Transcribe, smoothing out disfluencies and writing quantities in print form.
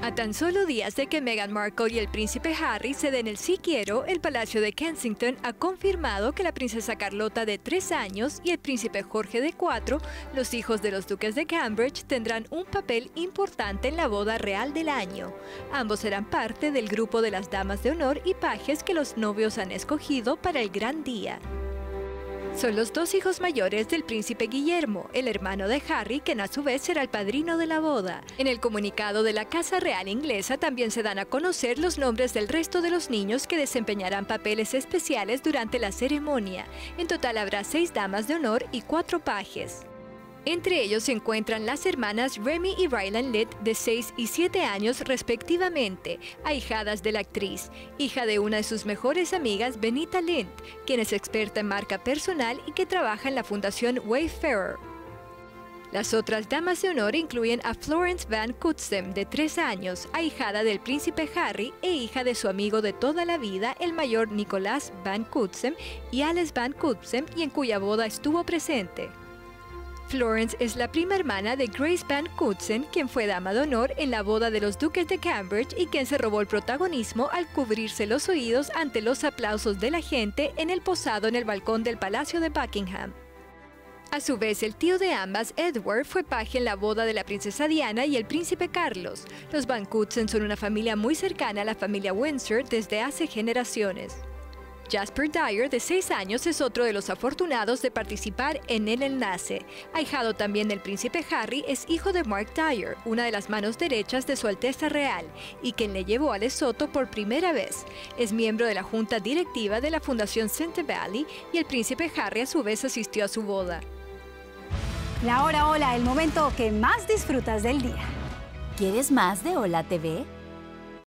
A tan solo días de que Meghan Markle y el príncipe Harry se den el sí quiero, el Palacio de Kensington ha confirmado que la princesa Carlota de 3 años y el príncipe Jorge de 4, los hijos de los duques de Cambridge, tendrán un papel importante en la boda real del año. Ambos serán parte del grupo de las damas de honor y pajes que los novios han escogido para el gran día. Son los 2 hijos mayores del príncipe Guillermo, el hermano de Harry, quien a su vez será el padrino de la boda. En el comunicado de la Casa Real Inglesa también se dan a conocer los nombres del resto de los niños que desempeñarán papeles especiales durante la ceremonia. En total habrá 6 damas de honor y 4 pajes. Entre ellos se encuentran las hermanas Remy y Rylan Litt, de 6 y 7 años respectivamente, ahijadas de la actriz, hija de una de sus mejores amigas, Benita Lind, quien es experta en marca personal y que trabaja en la fundación Wayfarer. Las otras damas de honor incluyen a Florence Van Cutsem, de 3 años, ahijada del príncipe Harry e hija de su amigo de toda la vida, el mayor Nicholas Van Cutsem, y Alice Van Cutsem, y en cuya boda estuvo presente. Florence es la prima hermana de Grace Van Cutsem, quien fue dama de honor en la boda de los duques de Cambridge y quien se robó el protagonismo al cubrirse los oídos ante los aplausos de la gente en el posado en el balcón del Palacio de Buckingham. A su vez, el tío de ambas, Edward, fue paje en la boda de la princesa Diana y el príncipe Carlos. Los Van Cutsem son una familia muy cercana a la familia Windsor desde hace generaciones. Jasper Dyer, de 6 años, es otro de los afortunados de participar en el enlace. Ahijado también del príncipe Harry, es hijo de Mark Dyer, una de las manos derechas de Su Alteza Real, y quien le llevó a Lesoto por primera vez. Es miembro de la junta directiva de la Fundación Sente Valley y el príncipe Harry a su vez asistió a su boda. La hora Hola, el momento que más disfrutas del día. ¿Quieres más de Hola TV?